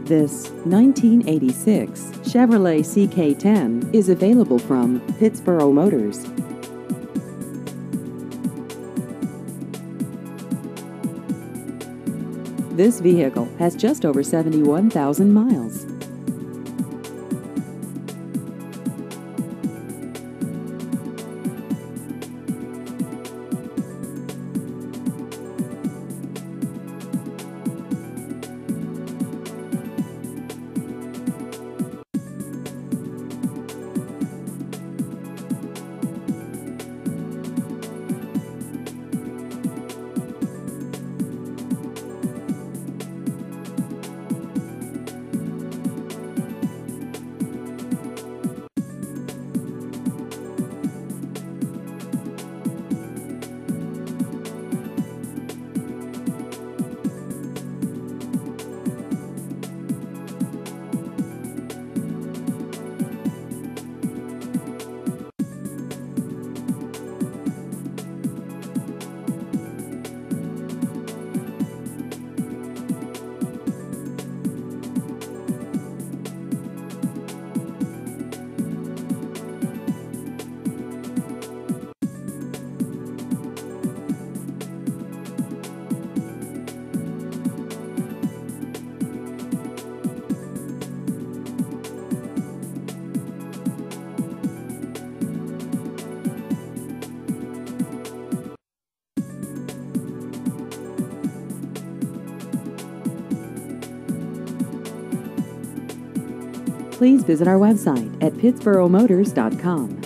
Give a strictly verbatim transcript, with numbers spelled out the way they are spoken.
This nineteen eighty-six Chevrolet C K ten is available from Pittsboro Motors. This vehicle has just over seventy-one thousand miles. Please visit our website at pittsboro motors dot com.